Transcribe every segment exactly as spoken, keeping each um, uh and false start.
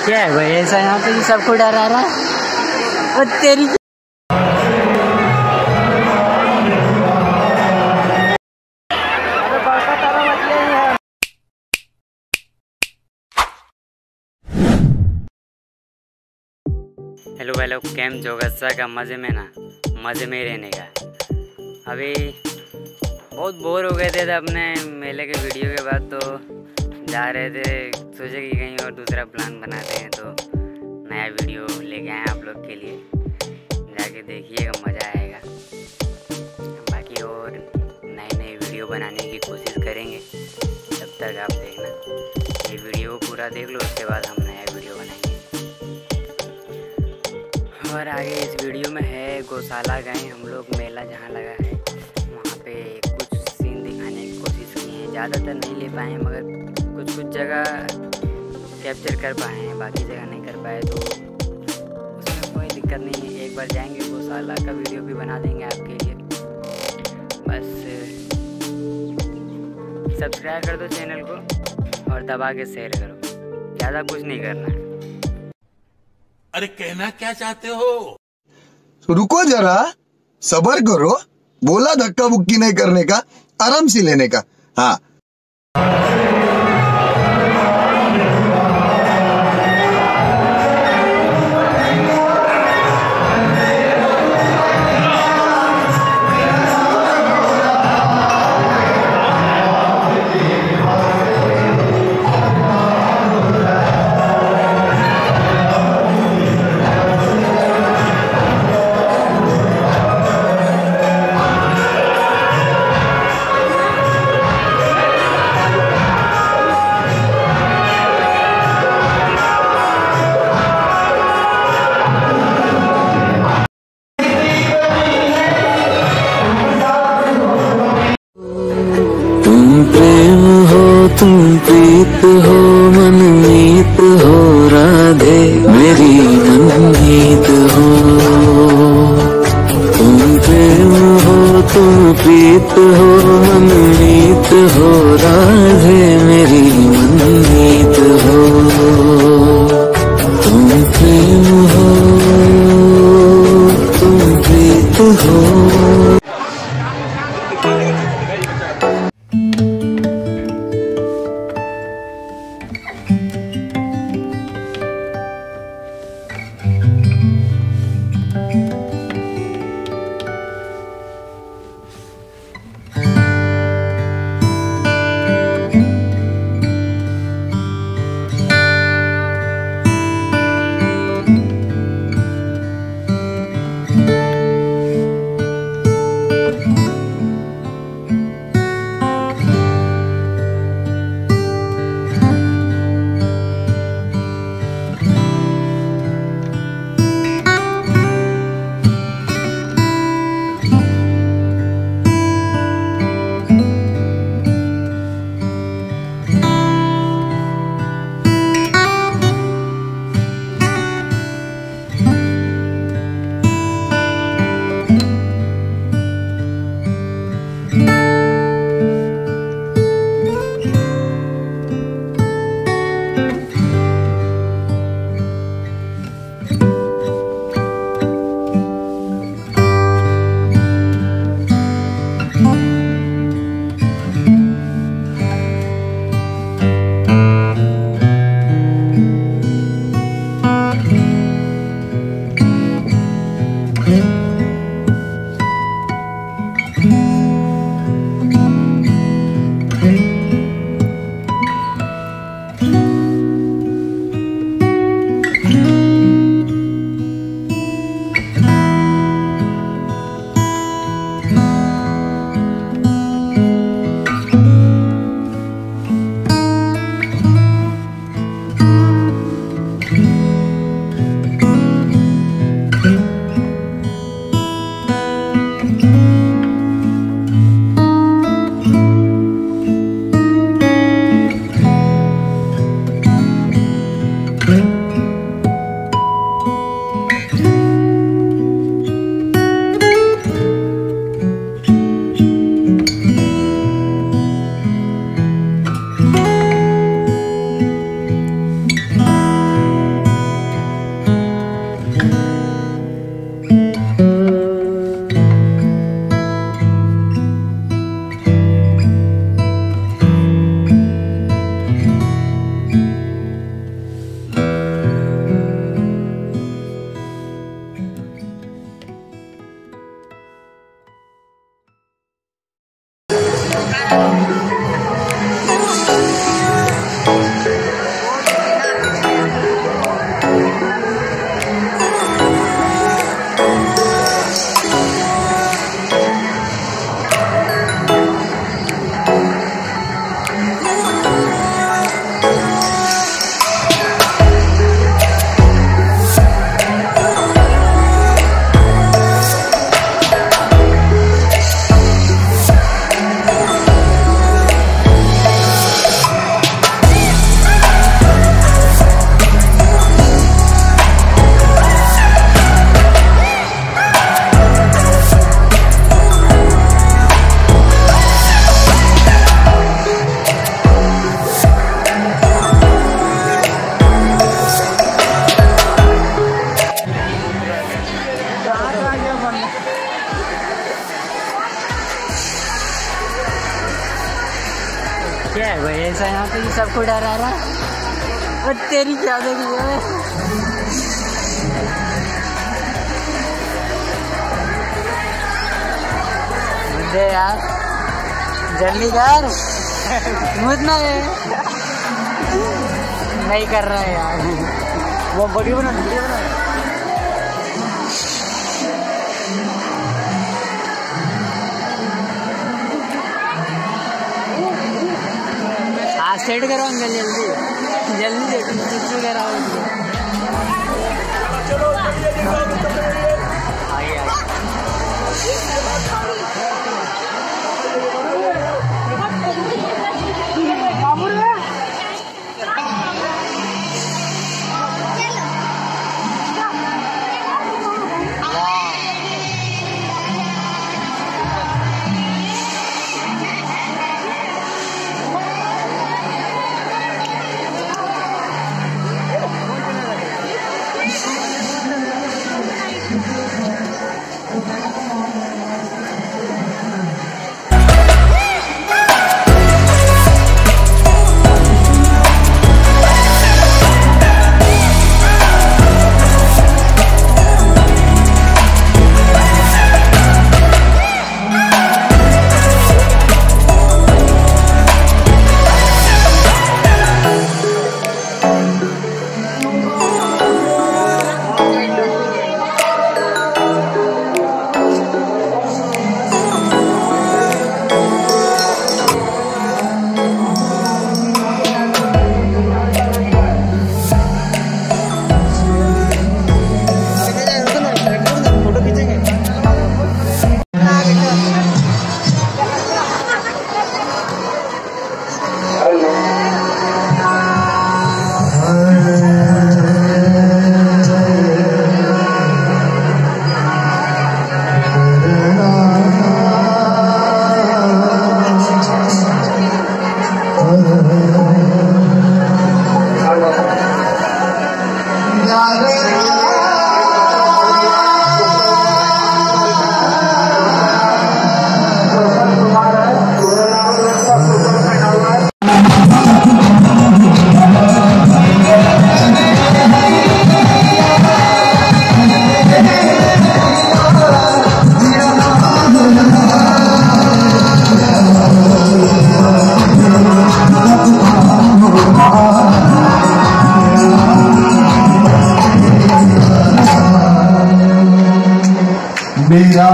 क्या है भाई ऐसा यहाँ पे सबको डरा रहा है और तेरी हेलो हेलो कैम जोगस्सा का मज़े में ना मज़े में ही रहने का। अभी बहुत बोर हो गए थे अपने मेले के वीडियो के बाद, तो जा रहे थे, सोचे कि कहीं और दूसरा प्लान बनाते हैं, तो नया वीडियो लेके आए आप लोग के लिए। जाके देखिएगा, मज़ा आएगा। बाकी और नए नए वीडियो बनाने की कोशिश करेंगे, तब तक आप देखना। ये वीडियो को पूरा देख लो, उसके बाद हम नया वीडियो बनाएंगे। और आगे इस वीडियो में है गौशाला गए हम लोग, मेला जहाँ लगा है वहाँ पे कुछ सीन दिखाने की कोशिश की है। ज़्यादातर नहीं ले पाए हैं, मगर कुछ कुछ जगह कैप्चर कर पाए हैं, बाकी जगह नहीं कर पाए, तो उसमें कोई दिक्कत नहीं है। एक बार जाएंगे गौशाला का वीडियो भी बना देंगे आपके लिए। बस सब्सक्राइब कर दो चैनल को और दबा के शेयर करो, ज़्यादा कुछ नहीं करना है। अरे कहना क्या चाहते हो? रुको जरा, सब्र करो। बोला धक्का बुक्की नहीं करने का, आराम से लेने का। हाँ, प्रेम हो तुम प्रीत हो मनमीत हो राधे मेरी मनमीत हो। तुम प्रेम हो तुम प्रीत हो मनमीत हो राधे मेरी मनमीत हो। तुम प्रेम हो तुम प्रीत हो। सा यहाँ पे सबको डरा रहा है और तेरी क्या देखी है। दे यार जल्दी कर, मुझ ना नहीं कर रहा है यार। वो वीडियो बना वीडियो बना हाँ सेट करो अंकल जल्दी जल्दी जल्दी कराओ। आइए मेरा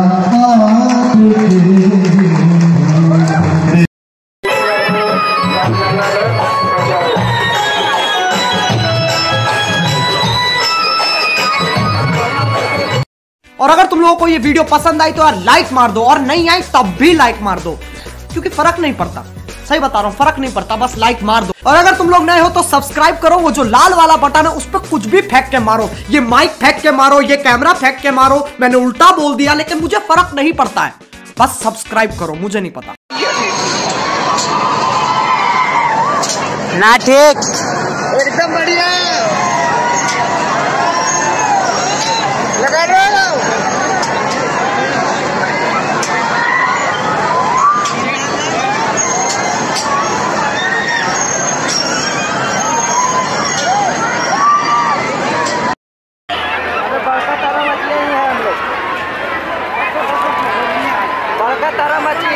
और अगर तुम लोगों को ये वीडियो पसंद आई तो यार लाइक मार दो, और नहीं आई तब भी लाइक मार दो, क्योंकि फर्क नहीं पड़ता। सही बता रहा हूँ, फर्क नहीं पड़ता, बस लाइक मार दो। और अगर तुम लोग नए हो तो सब्सक्राइब करो, वो जो लाल वाला बटन है उस पर कुछ भी फेंक के मारो, ये माइक फेंक के मारो, ये कैमरा फेंक के मारो, मैंने उल्टा बोल दिया लेकिन मुझे फर्क नहीं पड़ता है, बस सब्सक्राइब करो, मुझे नहीं पता ना। ठीक एकदम बढ़िया लगा रहे हो। तारा मछली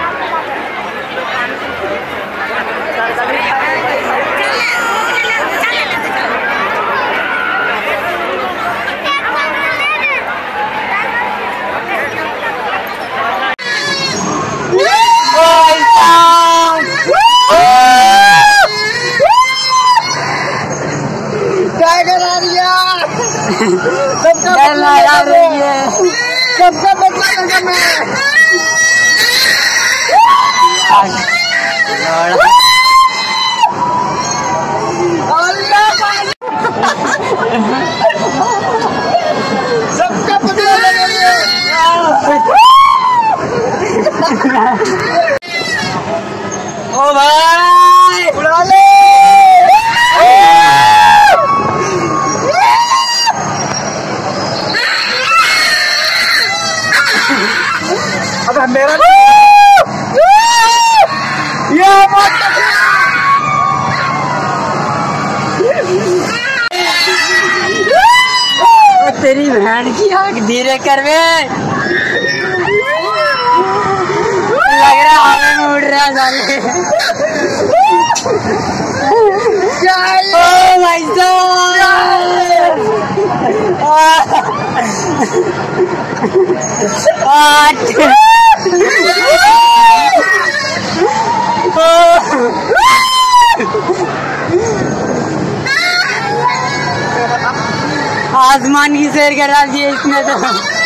टाइगर आ रही है, सबका आ रही है, सबका बदला मैं सबका बदला लगेंगे। ओ भाई उड़ा ले। अब मेरा ये तेरी बहन की आँख धीरे कर बे। लग रहा हवा में उड़ रहा साले। ओ भाई साहब आसमान की सैर करा दिए इसने तो।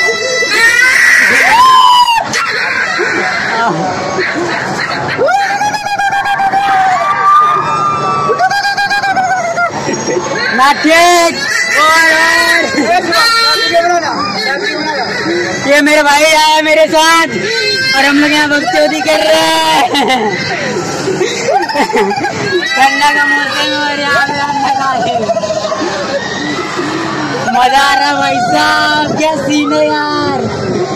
ये मेरे भाई आया मेरे साथ और हम लोग यहाँ बकचोदी कर रहे हैं। ठंडा का मौसम और यहाँ पे मजा आ रहा भाई साहब। क्या सीन है यार।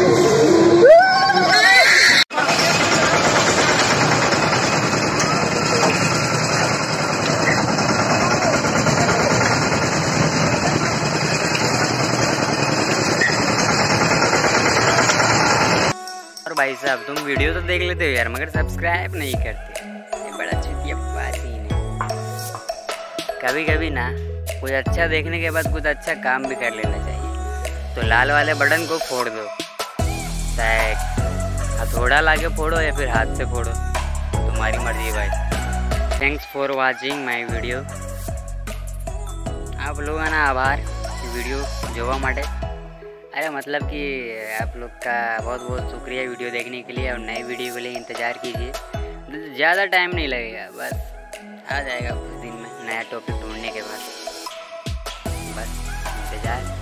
और भाई साहब तुम वीडियो तो देख लेते हो यार मगर सब्सक्राइब नहीं करते। ये बड़ा चुतिया सीन है। कभी कभी ना कुछ अच्छा देखने के बाद कुछ अच्छा काम भी कर लेना चाहिए। तो लाल वाले बटन को फोड़ दो, चाहे हथौड़ा लाके फोड़ो या फिर हाथ से फोड़ो, तुम्हारी मर्जी भाई। Thanks for watching my video. आप लोगों का ना आभार वीडियो जोवा माटे। अरे मतलब कि आप लोग का बहुत बहुत शुक्रिया वीडियो देखने के लिए। और नई वीडियो के लिए इंतज़ार कीजिए, ज़्यादा टाइम नहीं लगेगा, बस आ जाएगा कुछ दिन में नया टॉपिक ढूंढने के बाद। बस इंतज़ार।